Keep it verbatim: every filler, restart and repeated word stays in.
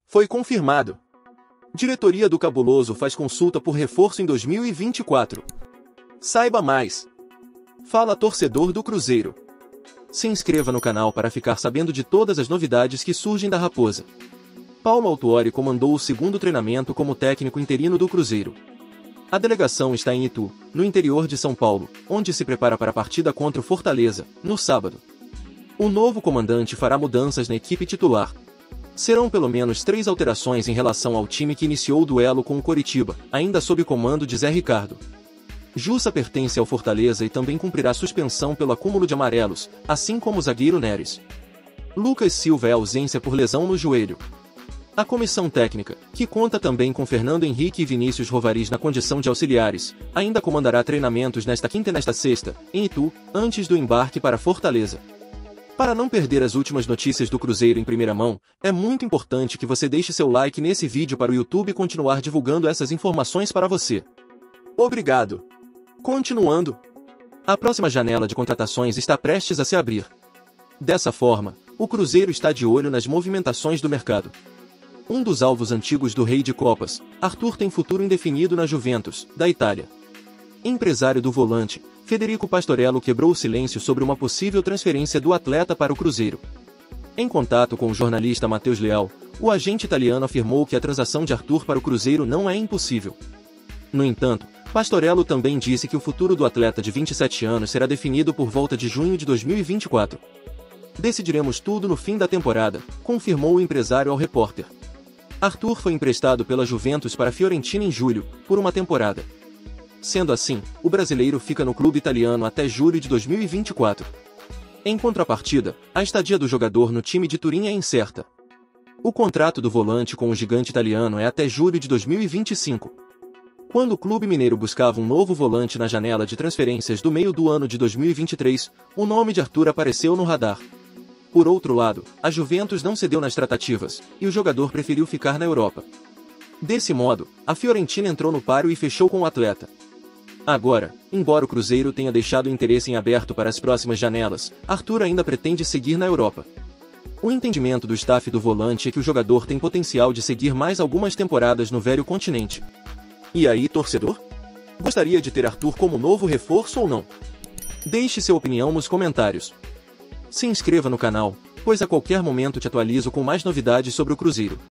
Foi confirmado. Diretoria do Cabuloso faz consulta por reforço em dois mil e vinte e quatro. Saiba mais. Fala torcedor do Cruzeiro. Se inscreva no canal para ficar sabendo de todas as novidades que surgem da Raposa. Paulo Autuori comandou o segundo treinamento como técnico interino do Cruzeiro. A delegação está em Itu, no interior de São Paulo, onde se prepara para a partida contra o Fortaleza, no sábado. O novo comandante fará mudanças na equipe titular. Serão pelo menos três alterações em relação ao time que iniciou o duelo com o Coritiba, ainda sob comando de Zé Ricardo. Jussa pertence ao Fortaleza e também cumprirá suspensão pelo acúmulo de amarelos, assim como o zagueiro Neres. Lucas Silva é ausência por lesão no joelho. A comissão técnica, que conta também com Fernando Henrique e Vinícius Rovariz na condição de auxiliares, ainda comandará treinamentos nesta quinta e nesta sexta, em Itu, antes do embarque para Fortaleza. Para não perder as últimas notícias do Cruzeiro em primeira mão, é muito importante que você deixe seu like nesse vídeo para o YouTube continuar divulgando essas informações para você. Obrigado. Continuando. A próxima janela de contratações está prestes a se abrir. Dessa forma, o Cruzeiro está de olho nas movimentações do mercado. Um dos alvos antigos do Rei de Copas, Arthur tem futuro indefinido na Juventus, da Itália. Empresário do volante, Federico Pastorello quebrou o silêncio sobre uma possível transferência do atleta para o Cruzeiro. Em contato com o jornalista Matheus Leal, o agente italiano afirmou que a transação de Arthur para o Cruzeiro não é impossível. No entanto, Pastorello também disse que o futuro do atleta de vinte e sete anos será definido por volta de junho de dois mil e vinte e quatro. Decidiremos tudo no fim da temporada, confirmou o empresário ao repórter. Arthur foi emprestado pela Juventus para a Fiorentina em julho, por uma temporada. Sendo assim, o brasileiro fica no clube italiano até julho de dois mil e vinte e quatro. Em contrapartida, a estadia do jogador no time de Turim é incerta. O contrato do volante com o gigante italiano é até julho de dois mil e vinte e cinco. Quando o clube mineiro buscava um novo volante na janela de transferências do meio do ano de dois mil e vinte e três, o nome de Arthur apareceu no radar. Por outro lado, a Juventus não cedeu nas tratativas, e o jogador preferiu ficar na Europa. Desse modo, a Fiorentina entrou no páreo e fechou com o atleta. Agora, embora o Cruzeiro tenha deixado o interesse em aberto para as próximas janelas, Arthur ainda pretende seguir na Europa. O entendimento do staff do volante é que o jogador tem potencial de seguir mais algumas temporadas no velho continente. E aí, torcedor? Gostaria de ter Arthur como novo reforço ou não? Deixe sua opinião nos comentários. Se inscreva no canal, pois a qualquer momento te atualizo com mais novidades sobre o Cruzeiro.